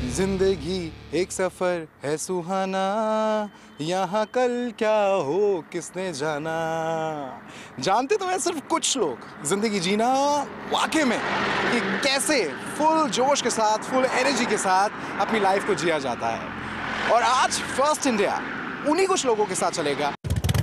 जिंदगी एक सफर है सुहाना, यहाँ कल क्या हो किसने जाना। जानते तो है सिर्फ कुछ लोग जिंदगी जीना वाकई में कि कैसे फुल जोश के साथ, फुल एनर्जी के साथ अपनी लाइफ को जिया जाता है। और आज फर्स्ट इंडिया उन्हीं कुछ लोगों के साथ चलेगा।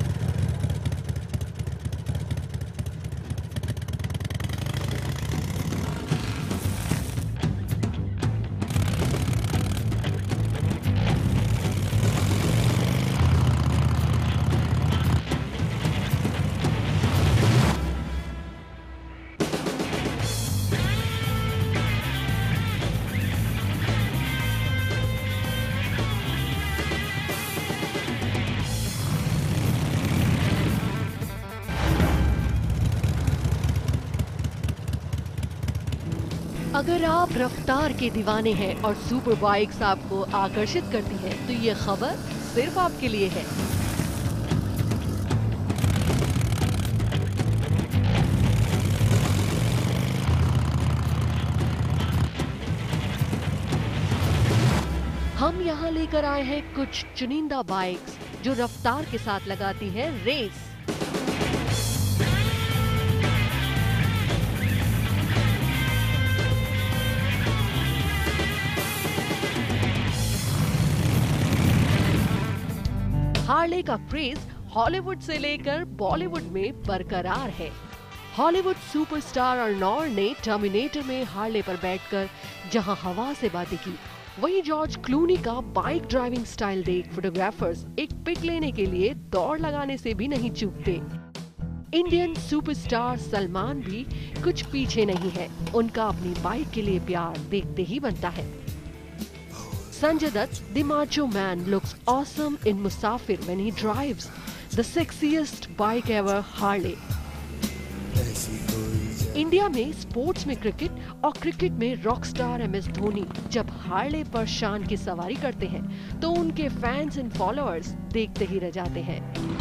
अगर आप रफ्तार के दीवाने हैं और सुपर बाइक्स आपको आकर्षित करती हैं, तो ये खबर सिर्फ आपके लिए है। हम यहाँ लेकर आए हैं कुछ चुनिंदा बाइक्स जो रफ्तार के साथ लगाती हैं रेस। हार्ले का क्रेज हॉलीवुड से लेकर बॉलीवुड में बरकरार है। हॉलीवुड सुपरस्टार अर्नोल्ड ने टर्मिनेटर में हार्ले पर बैठकर जहां हवा से बातें की, वहीं जॉर्ज क्लूनी का बाइक ड्राइविंग स्टाइल देख फोटोग्राफर्स एक पिक लेने के लिए दौड़ लगाने से भी नहीं चूकते। इंडियन सुपरस्टार सलमान भी कुछ पीछे नहीं है, उनका अपनी बाइक के लिए प्यार देखते ही बनता है। Sanjay Dutt, the macho man, looks awesome in Musafir when he drives the sexiest bike ever, Harley. India में स्पोर्ट्स में क्रिकेट और क्रिकेट में रॉकस्टार MS धोनी जब हार्ले पर शान की सवारी करते हैं, तो उनके फैंस एंड फॉलोअर्स देखते ही रह जाते हैं।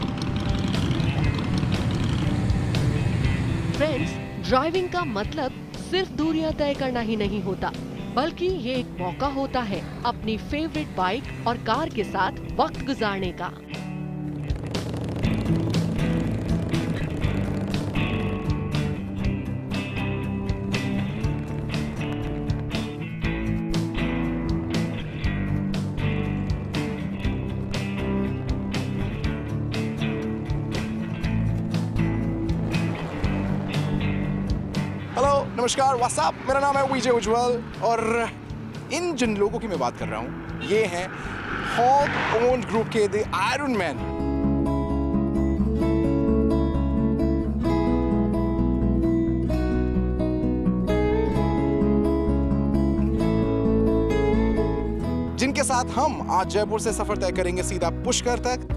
फ्रेंड्स, ड्राइविंग का मतलब सिर्फ दूरियां तय करना ही नहीं होता, बल्कि ये एक मौका होता है अपनी फेवरेट बाइक और कार के साथ वक्त गुजारने का। नमस्कार, व्हाट्सअप, मेरा नाम है VJ उज्ज्वल और इन जिन लोगों की मैं बात कर रहा हूँ ये हैं हॉक ओन्ड ग्रुप के द आयरन मैन। जिनके साथ हम आज जयपुर से सफर तय करेंगे सीधा पुष्कर तक।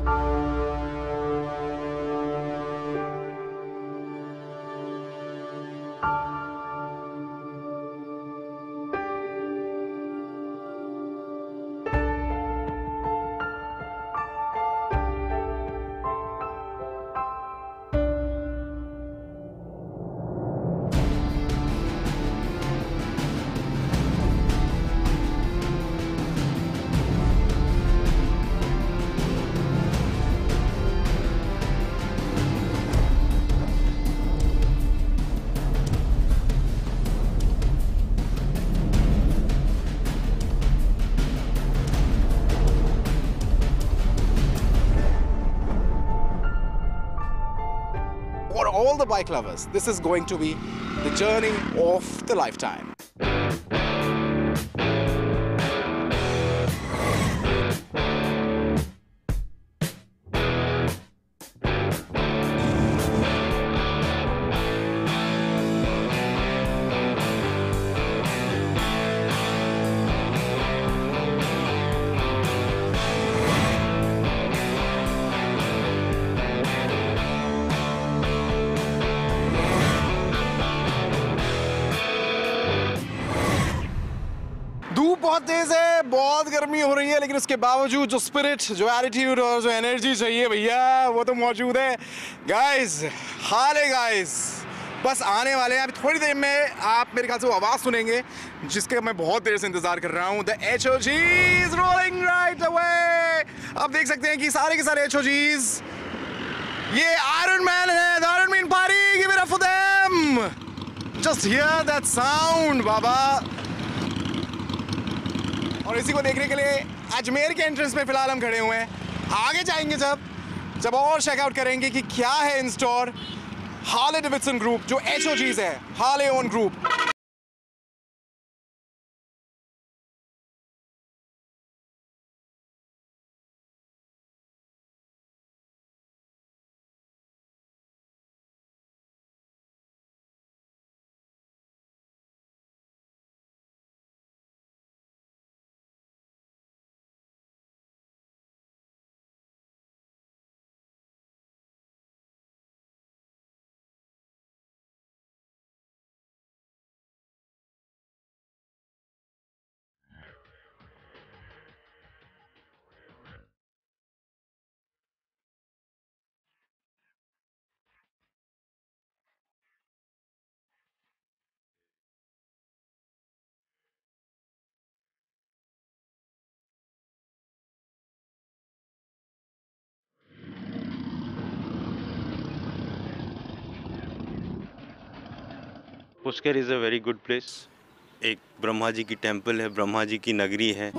For all the bike lovers, this is going to be the journey of the lifetime. बहुत तेज है, बहुत गर्मी हो रही है, लेकिन उसके बावजूद जो स्पिरिट, जो एटीट्यूड और जो एनर्जी चाहिए भैया वो तो मौजूद है। गाइस, हार्ले गाइस, बस आने वाले हैं। अभी थोड़ी देर में आप मेरे ख्याल से वो आवाज़ सुनेंगे जिसके मैं बहुत देर से इंतजार कर रहा हूँ। The HOGs rolling right away। आप देख सकते हैं कि सारे के सारे HOGs ये आयरन मैन है। The iron man party, give it up for them. Just hear that sound बाबा। और इसी को देखने के लिए अजमेर के एंट्रेंस में फिलहाल हम खड़े हुए हैं। आगे जाएंगे जब और चेकआउट करेंगे कि क्या है in store. Harley Davidson group जो HOGs है, Harley own group. Pushkar is a very good place. एक ब्रह्मा जी की टेम्पल है, ब्रह्मा जी की नगरी है।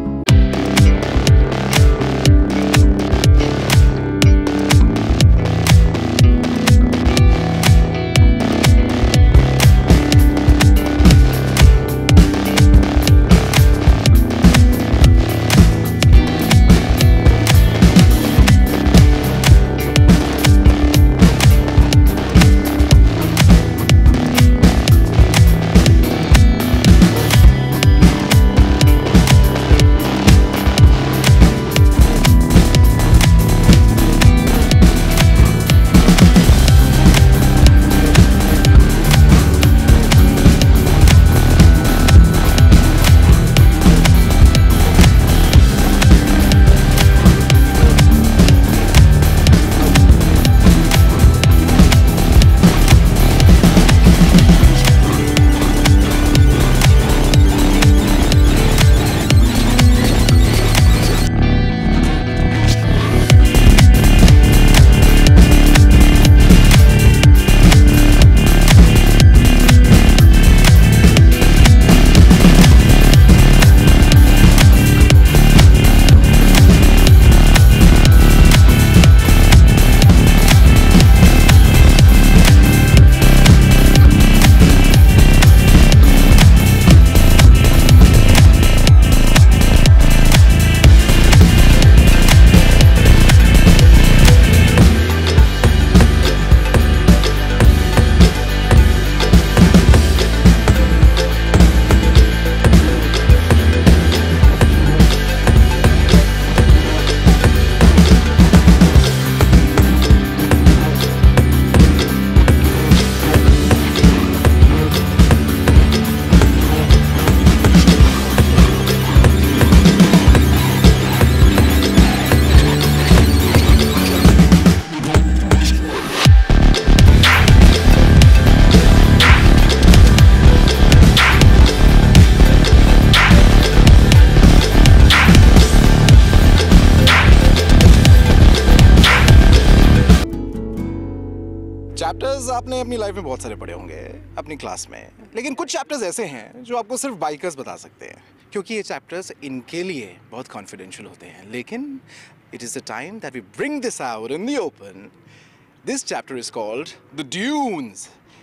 चैप्टर्स आपने अपनी लाइफ में बहुत सारे पढ़े होंगे अपनी क्लास में, लेकिन कुछ चैप्टर्स ऐसे हैं जो आपको सिर्फ बाइकर्स बता सकते हैं, क्योंकि ये चैप्टर्स इनके लिए बहुत कॉन्फिडेंशियल होते हैं। लेकिन it is the time that we bring this out in the open. This chapter is called the dunes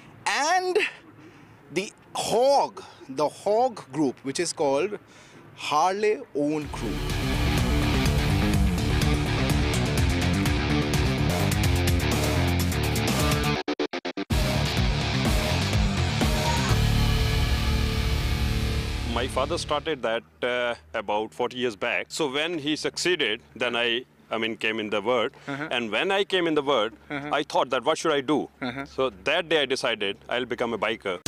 and the hog group which is called Harley own group. My father started that about 40 years back. So when he succeeded, then I came in the word. And when I came in the word, I thought that what should I do? So that day I decided I'll become a biker.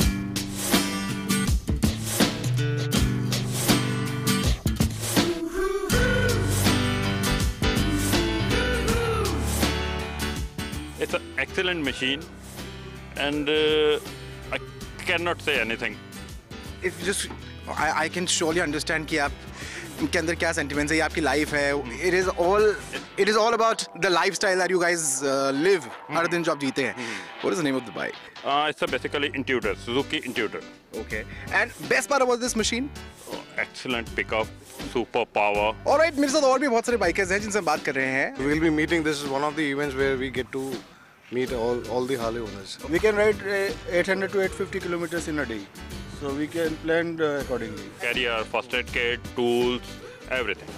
It's an excellent machine. and I cannot say anything. If just I can surely understand कि आप के अंदर क्या sentiments है, ये आपकी life है. It is all about the lifestyle that you guys live. हर दिन जो आप जीते हैं. What is the name of the bike? It's a basically Intuitor, Suzuki Intuitor. Okay. And best part about this machine? Excellent pickup, super power. Alright, मेरे साथ और भी बहुत सारे bikers हैं जिनसे हम बात कर रहे हैं. We'll be meeting. This is one of the events where we get to meet all the Harley owners. We can ride 800 to 850 kilometers in a day, so we can plan accordingly. Carrier, first aid kit, tools, everything.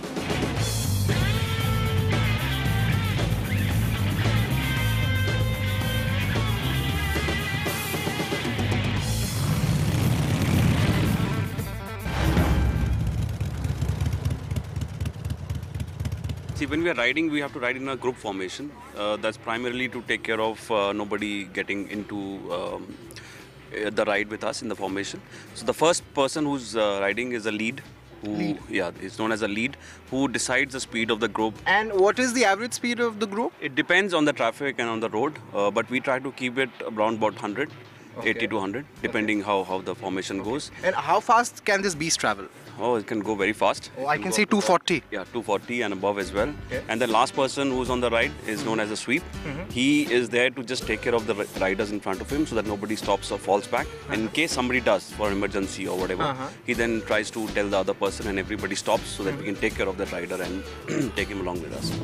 See, when we are riding, we have to ride in a group formation. That's primarily to take care of nobody getting into the ride with us in the formation. So the first person who's riding is a lead. Yeah, is known as a lead, who decides the speed of the group. And what is the average speed of the group? It depends on the traffic and on the road, but we try to keep it around about 100, 80 to 100, depending how the formation goes. And how fast can this beast travel? Oh, it can go very fast. Oh, I can see 240. Yeah, 240 and above as well. Okay. And the last person who's on the ride is known as a sweep. He is there to just take care of the riders in front of him so that nobody stops or falls back. And in case somebody does for emergency or whatever, he then tries to tell the other person and everybody stops so that we can take care of that rider and take him along with us.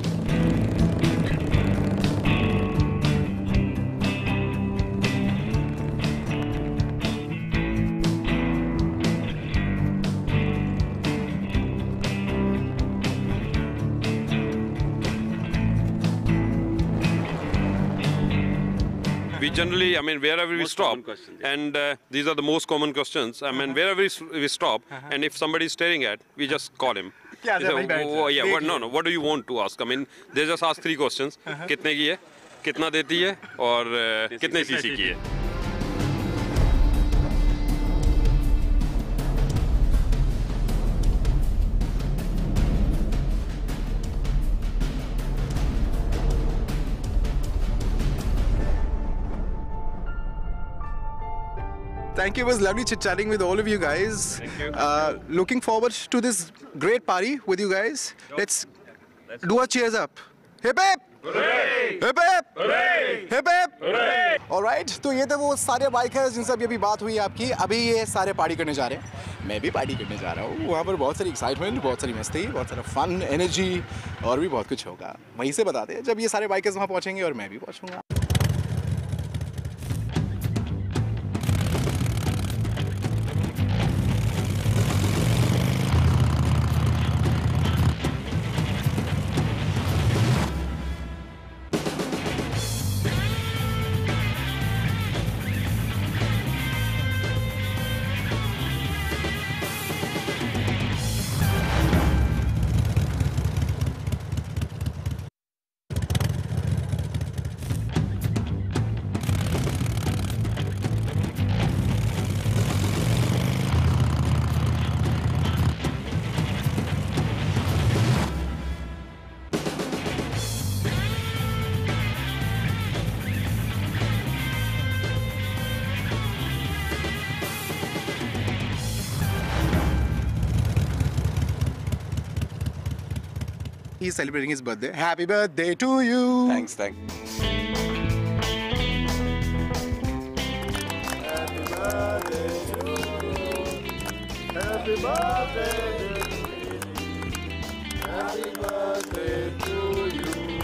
We generally, wherever we stop, and these are the most common questions. Wherever we stop, and if somebody is staring at, we just call him. Yeah, What do you want to ask? They just ask 3 questions. कितने की है, कितना देती है, और कितने CC की है. Thank you. It was lovely chit-chatting with all of you guys. Thank you. Looking forward to this great party with you guys. Let's do a cheers up. Hip hip! Hooray! Hip hip! Hooray! Hip hip! Hooray! Alright, तो ये थे वो सारे bikers जिनसे अभी बात हुई आपकी. अभी ये सारे पार्टी करने जा रहे हैं. मैं भी पार्टी करने जा रहा हूँ. वहाँ पर बहुत सारी एक्साइटमेंट, बहुत सारी मस्ती, बहुत सारा फन, एनर्जी और भी बहुत कुछ होगा. वहीं से बताते हैं जब ये सारे बाइकर्स वहाँ पहुँचेंगे और मैं भी पहुँचूँगा. He's celebrating his birthday. Happy birthday to you. Thanks. Happy birthday to you. Happy birthday. Happy birthday to you.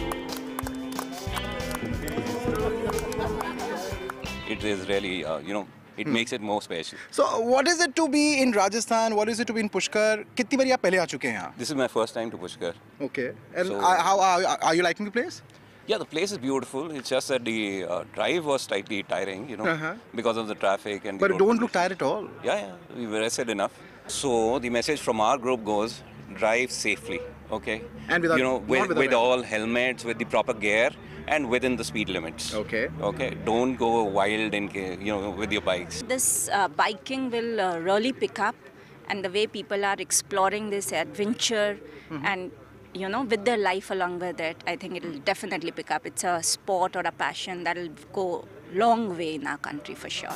It is really, it makes it more special. So, what is it to be in Rajasthan? What is it to be in Pushkar? कितनी बारी आप पहले आ चुके हैं यहाँ? This is my first time to Pushkar. Okay. And So- how are you liking the place? Yeah, the place is beautiful. It's just that the drive was slightly tiring, because of the traffic and. But the you road don't look conditions. tired at all. Yeah, we were rested enough. So the message from our group goes: drive safely, okay? And without, not with without all helmets, with the proper gear, and within the speed limits. Okay. Okay. Don't go wild with your bikes. This biking will really pick up, and the way people are exploring this adventure and with their life along with it, I think it will definitely pick up. It's a sport or a passion that will go long way in our country for sure.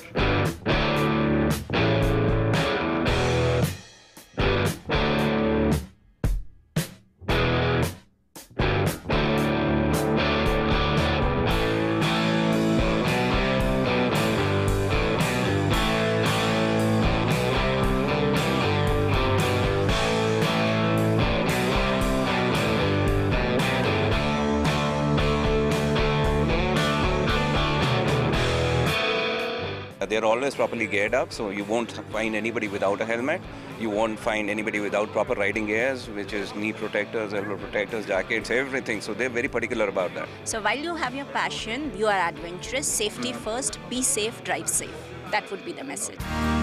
They're always properly geared up, so you won't find anybody without a helmet. You won't find anybody without proper riding gears, which is knee protectors, elbow protectors, jackets, everything. So they're very particular about that. So while you have your passion, you are adventurous, safety first, be safe, drive safe. That would be the message.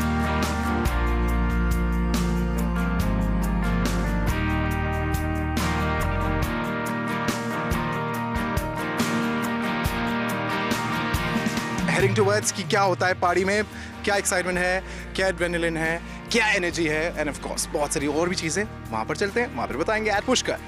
Heading towards कि क्या होता है पहाड़ी में, क्या excitement है, क्या adrenaline है, क्या एनर्जी है, एंड ऑफ कोर्स बहुत सारी और भी चीजें। वहां पर चलते हैं, वहां पर बताएंगे एट पुष्कर।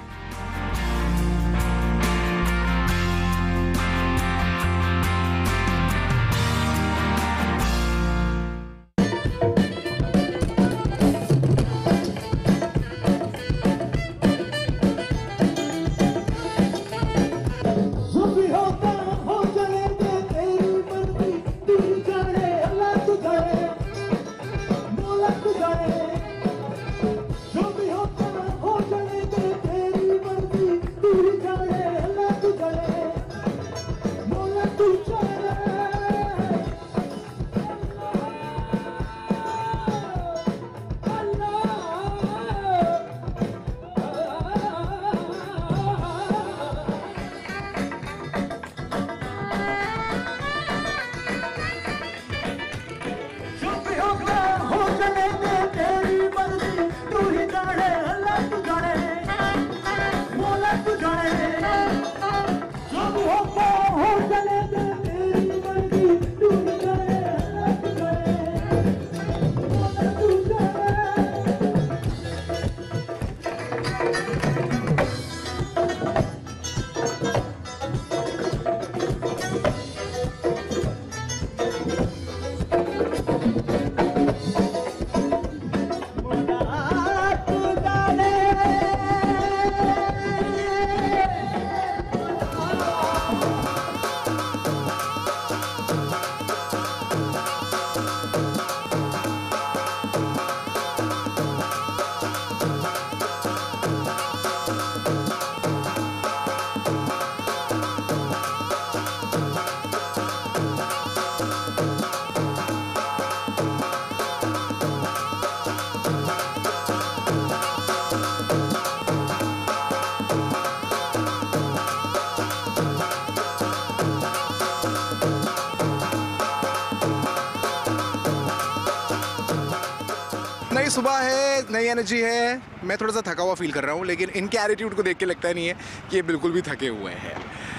नई सुबह है, नई एनर्जी है। मैं थोड़ा सा थका हुआ फील कर रहा हूँ, लेकिन इनके एटीट्यूड को देख के लगता नहीं है कि ये बिल्कुल भी थके हुए हैं।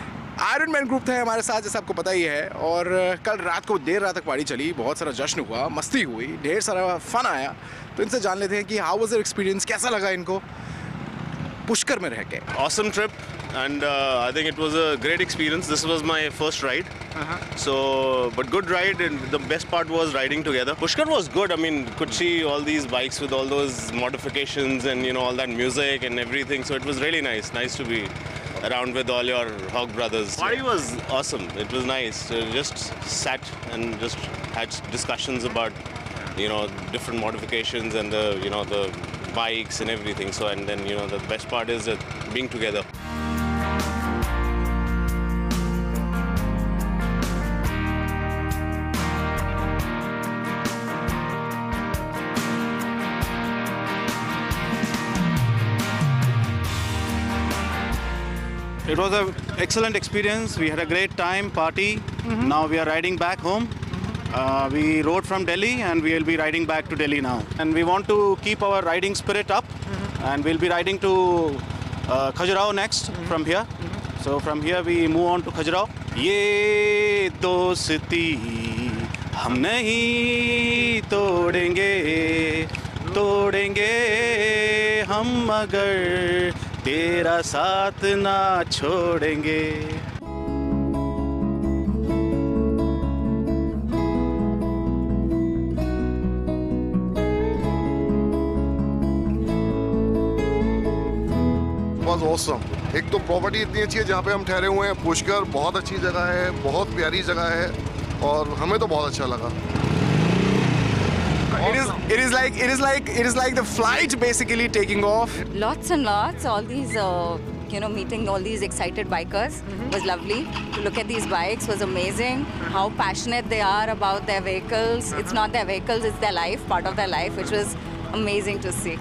आयरन मैन ग्रुप था हमारे साथ, जैसे आपको पता ही है, और कल रात को देर रात तक पार्टी चली, बहुत सारा जश्न हुआ, मस्ती हुई, ढेर सारा फन आया। तो इनसे जान लेते हैं कि हाउ वाज देयर एक्सपीरियंस, कैसा लगा इनको पुष्कर में रह के। Awesome trip, and I think it was a great experience. This was my first ride, so but good ride, and the best part was riding together. Pushkar was good. I mean, could see all these bikes with all those modifications and all that music and everything. So it was really nice. Nice to be around with all your Hawk brothers. Party was awesome. It was nice. Just sat and just had discussions about different modifications and the bikes and everything. So and then the best part is being together. It was an excellent experience. We had a great time, party. Now we are riding back home. We rode from Delhi and we will be riding back to Delhi now. And we want to keep our riding spirit up. And we'll be riding to Khajuraho next from here. So from here we move on to Khajuraho. ये दोस्ती हम नहीं तोड़ेंगे, तोड़ेंगे हम मगर तेरा साथ ना छोड़ेंगे। ऑसम। एक तो प्रॉपर्टी इतनी अच्छी है जहाँ पे हम ठहरे हुए हैं, पुष्कर बहुत अच्छी जगह है, बहुत प्यारी जगह है और हमें तो बहुत अच्छा लगा। It is like the flight basically taking off. Lots and lots, all these, meeting all these excited bikers was lovely. To look at these bikes was amazing. How passionate they are about their vehicles. It's not their vehicles, it's their life, part of their life, which was amazing to see.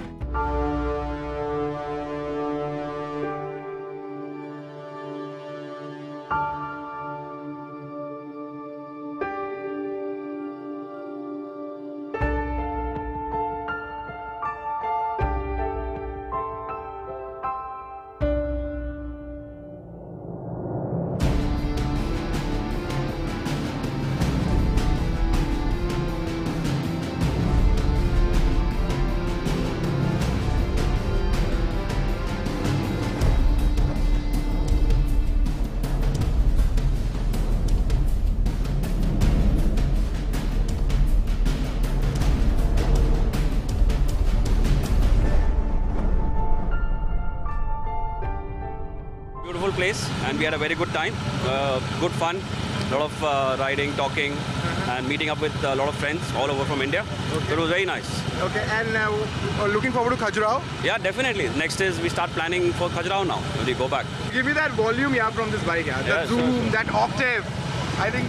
Beautiful place, and we had a very good time. Good fun, a lot of riding, talking, and meeting up with a lot of friends all over from India. Okay. It was very nice. Okay, and looking forward to Khajuraho? Yeah, definitely. Next is we start planning for Khajuraho now when we go back. Give me that volume, yeah, from this bike, yeah. The zoom, sure. That octave. I think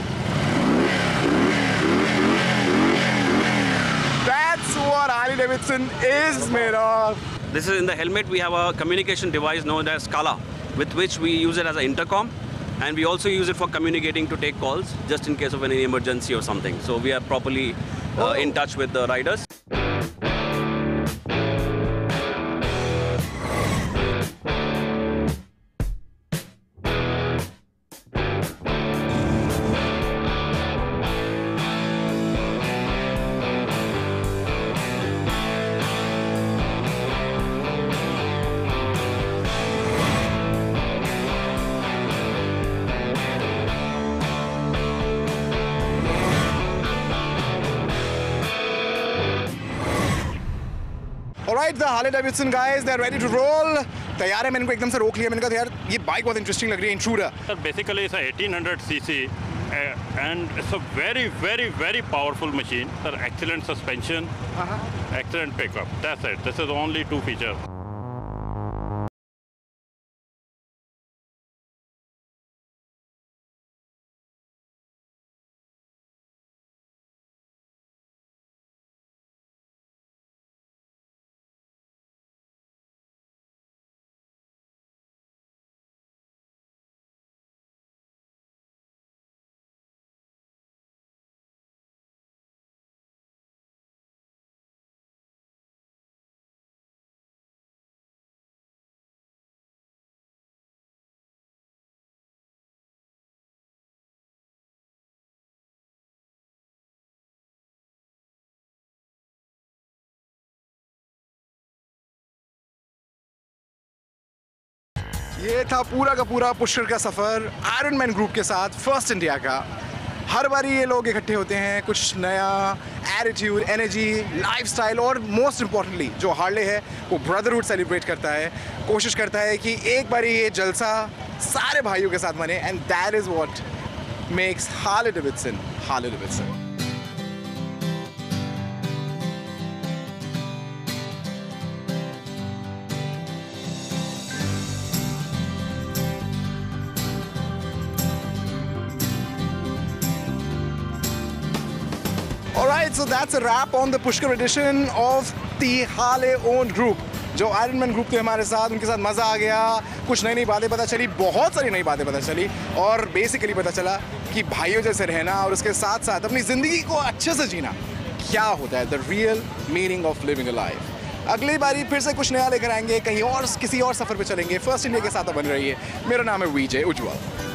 that's what Harley Davidson is made of. This is in the helmet. We have a communication device known as Scala, with which we use it as an intercom, and we also use it for communicating to take calls just in case of any emergency or something. So we are properly in touch with the riders. Alright, the Harley Davidson guys, they're ready to roll. तैयार है, मैंने इनको एकदम से रोक लिया, मैंने कहा यार ये बाइक बहुत इंटरेस्टिंग लग रही है, intruder. Sir, basically it's a 1800 cc and it's a very, very, very powerful machine. Sir, excellent suspension, excellent pickup. That's it. This is only two features. ये था पूरा का पूरा पुष्कर का सफ़र आयरन मैन ग्रुप के साथ, फर्स्ट इंडिया का। हर बारी ये लोग इकट्ठे होते हैं, कुछ नया एटीट्यूड, एनर्जी, लाइफस्टाइल और मोस्ट इम्पॉर्टेंटली जो हार्ले है वो ब्रदरहुड सेलिब्रेट करता है, कोशिश करता है कि एक बारी ये जलसा सारे भाइयों के साथ मने, and that is what makes Harley Davidson Harley Davidson. Alright, so that's a wrap on the Pushkar edition of the Harley-owned group. जो आयरन मैन ग्रुप थे हमारे साथ, उनके साथ मज़ा आ गया, कुछ नई नई बातें पता चली, बहुत सारी नई बातें पता चली, और बेसिकली पता चला कि भाइयों जैसे रहना और उसके साथ साथ अपनी ज़िंदगी को अच्छे से जीना क्या होता है, the real meaning of living a life. अगली बारी फिर से कुछ नया लेकर आएंगे, कहीं और किसी और सफ़र पे चलेंगे। फर्स्ट इंडिया के साथ बन रही है। मेरा नाम है VJ उज्ज्वल।